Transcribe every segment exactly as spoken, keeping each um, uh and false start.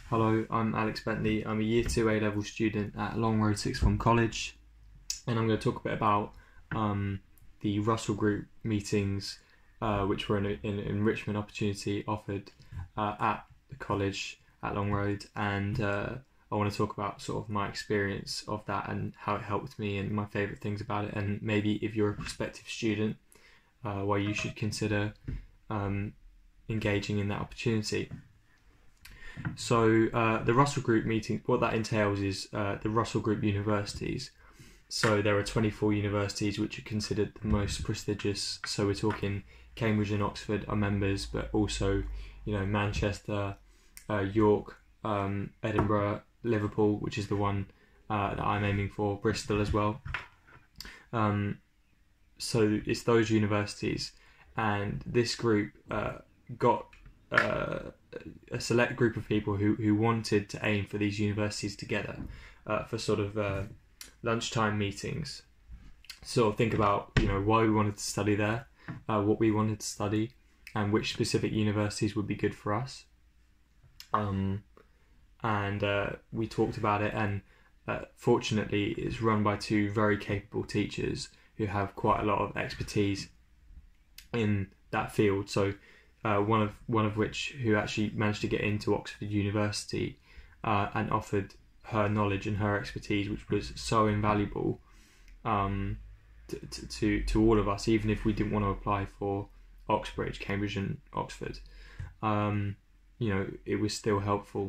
Hello, I'm Alex Bentley. I'm a Year two A-level student at Long Road Sixth Form College, and I'm going to talk a bit about um, the Russell Group meetings, uh, which were an, an enrichment opportunity offered uh, at the college at Long Road, and uh, I want to talk about sort of my experience of that and how it helped me and my favourite things about it, and maybe if you're a prospective student, uh, why you should consider um, engaging in that opportunity. So uh, the Russell Group meeting, what that entails is uh, the Russell Group universities. So there are twenty-four universities which are considered the most prestigious. So we're talking Cambridge and Oxford are members, but also, you know, Manchester, uh, York, um, Edinburgh, Liverpool, which is the one uh, that I'm aiming for, Bristol as well. Um, so it's those universities, and this group uh, got uh, a select group of people who, who wanted to aim for these universities together uh, for sort of uh, lunchtime meetings. Sort of think about, you know, why we wanted to study there, uh, what we wanted to study, and which specific universities would be good for us. Um, and uh, we talked about it, and uh, fortunately it's run by two very capable teachers who have quite a lot of expertise in that field. So Uh, one of one of which who actually managed to get into Oxford University uh, and offered her knowledge and her expertise, which was so invaluable um, to, to to all of us, even if we didn't want to apply for Oxbridge, Cambridge, and Oxford. Um, you know, it was still helpful.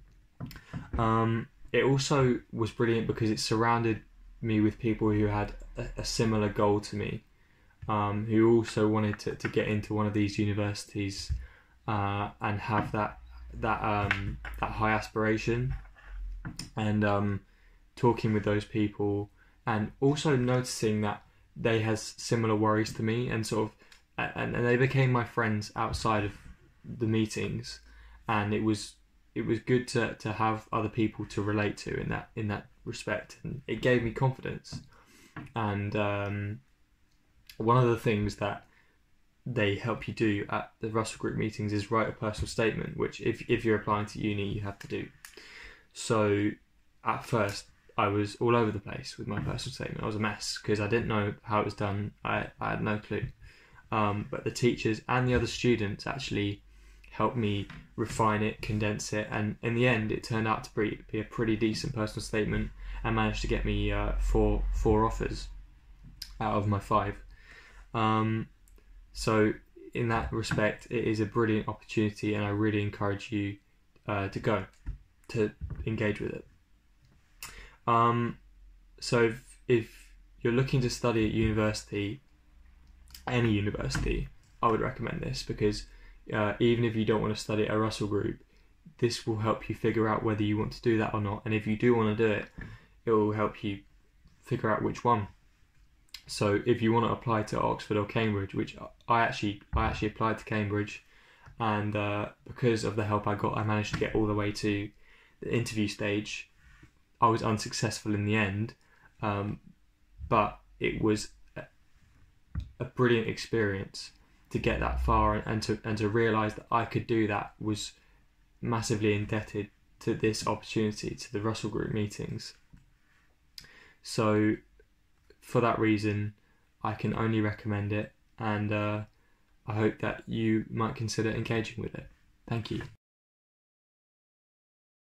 Um, it also was brilliant because it surrounded me with people who had a, a similar goal to me. Um, who also wanted to, to get into one of these universities uh, and have that that um, that high aspiration, and um, talking with those people, and also noticing that they had similar worries to me, and sort of and, and they became my friends outside of the meetings, and it was it was good to, to have other people to relate to in that in that respect, and it gave me confidence. And um, one of the things that they help you do at the Russell Group meetings is write a personal statement, which if, if you're applying to uni, you have to do. So at first, I was all over the place with my personal statement. I was a mess because I didn't know how it was done. I, I had no clue. Um, but the teachers and the other students actually helped me refine it, condense it, and in the end, it turned out to be, be a pretty decent personal statement and managed to get me uh, four, four offers out of my five. Um, so in that respect, it is a brilliant opportunity, and I really encourage you uh, to go, to engage with it. Um, so if, if you're looking to study at university, any university, I would recommend this, because uh, even if you don't want to study at a Russell Group, this will help you figure out whether you want to do that or not, and if you do want to do it, it will help you figure out which one. So if you want to apply to Oxford or Cambridge, which I actually I actually applied to Cambridge, and uh, because of the help I got, I managed to get all the way to the interview stage. I was unsuccessful in the end, um, but it was a, a brilliant experience to get that far, and, and to and to realise that I could do that was massively indebted to this opportunity, to the Russell Group meetings. So for that reason, I can only recommend it, and uh, I hope that you might consider engaging with it. Thank you.